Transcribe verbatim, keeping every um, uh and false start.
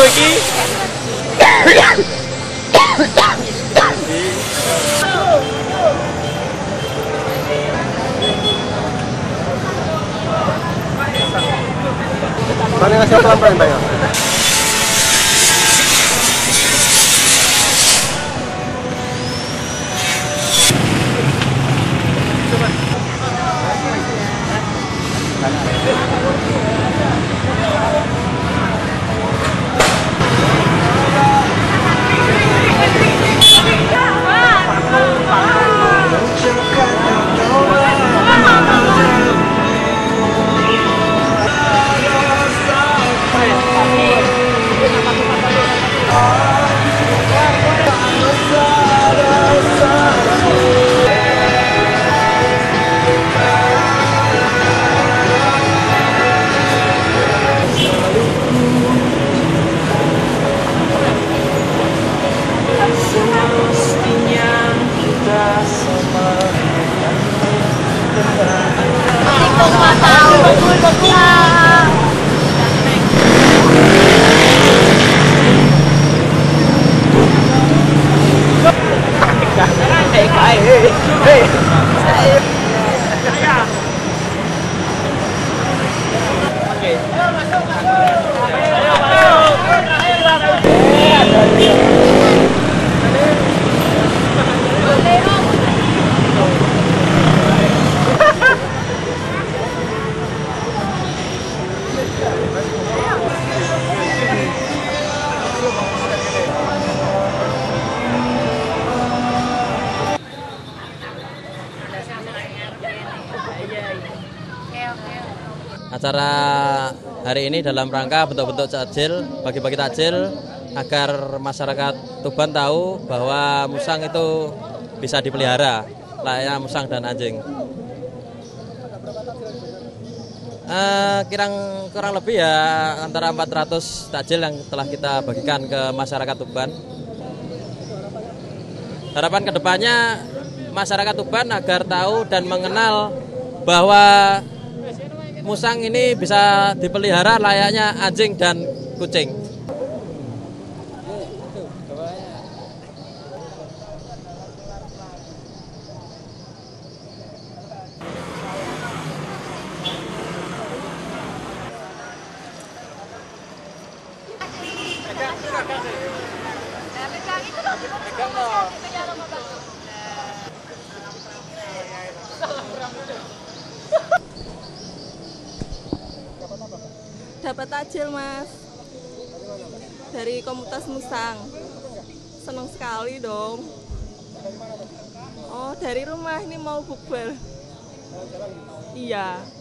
iki. Mana ngasih pelan-pelan Pak ya? Acara hari ini dalam rangka bentuk-bentuk takjil, bagi-bagi takjil agar masyarakat Tuban tahu bahwa musang itu bisa dipelihara, layaknya musang dan anjing. Eh, kirang kurang lebih ya antara empat ratus takjil yang telah kita bagikan ke masyarakat Tuban. Harapan kedepannya masyarakat Tuban agar tahu dan mengenal bahwa musang ini bisa dipelihara layaknya anjing dan kucing. Dapat takjil Mas dari komunitas musang, senang sekali dong. Oh dari rumah ini mau bukber. Iya.